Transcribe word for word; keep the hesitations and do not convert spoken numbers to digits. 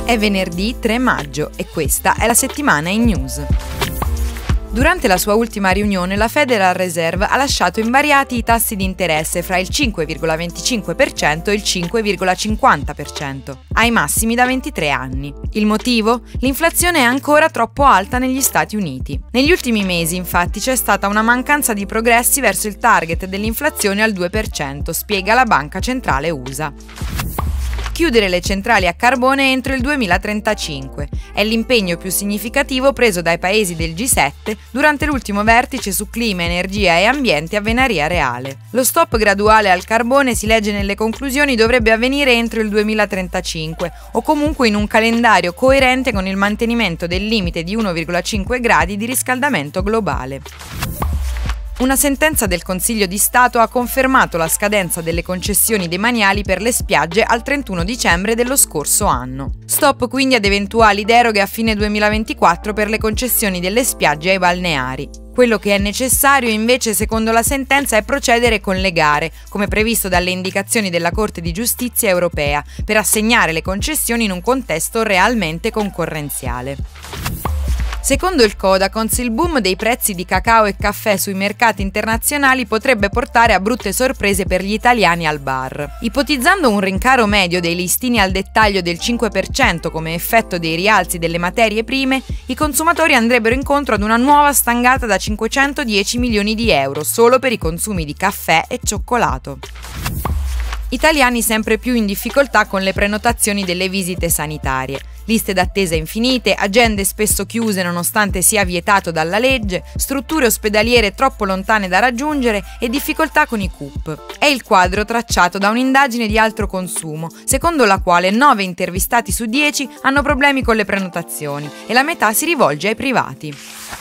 È venerdì tre maggio e questa è la settimana in news. Durante la sua ultima riunione la Federal Reserve ha lasciato invariati i tassi di interesse fra il cinque virgola venticinque per cento e il cinque virgola cinquanta per cento, ai massimi da ventitré anni. Il motivo? L'inflazione è ancora troppo alta negli Stati Uniti. Negli ultimi mesi, infatti, c'è stata una mancanza di progressi verso il target dell'inflazione al due per cento, spiega la Banca Centrale U S A. Chiudere le centrali a carbone entro il duemilatrentacinque. È l'impegno più significativo preso dai paesi del G sette durante l'ultimo vertice su clima, energia e ambiente a Venaria Reale. Lo stop graduale al carbone, si legge nelle conclusioni, dovrebbe avvenire entro il duemilatrentacinque o comunque in un calendario coerente con il mantenimento del limite di uno virgola cinque gradi di riscaldamento globale. Una sentenza del Consiglio di Stato ha confermato la scadenza delle concessioni demaniali per le spiagge al trentuno dicembre dello scorso anno. Stop quindi ad eventuali deroghe a fine duemilaventiquattro per le concessioni delle spiagge ai balneari. Quello che è necessario invece, secondo la sentenza, è procedere con le gare, come previsto dalle indicazioni della Corte di Giustizia europea, per assegnare le concessioni in un contesto realmente concorrenziale. Secondo il Codacons, il boom dei prezzi di cacao e caffè sui mercati internazionali potrebbe portare a brutte sorprese per gli italiani al bar. Ipotizzando un rincaro medio dei listini al dettaglio del cinque per cento come effetto dei rialzi delle materie prime, i consumatori andrebbero incontro ad una nuova stangata da cinquecentodieci milioni di euro solo per i consumi di caffè e cioccolato. Italiani sempre più in difficoltà con le prenotazioni delle visite sanitarie. Liste d'attesa infinite, agende spesso chiuse nonostante sia vietato dalla legge, strutture ospedaliere troppo lontane da raggiungere e difficoltà con i C U P. È il quadro tracciato da un'indagine di Altro Consumo, secondo la quale nove intervistati su dieci hanno problemi con le prenotazioni e la metà si rivolge ai privati.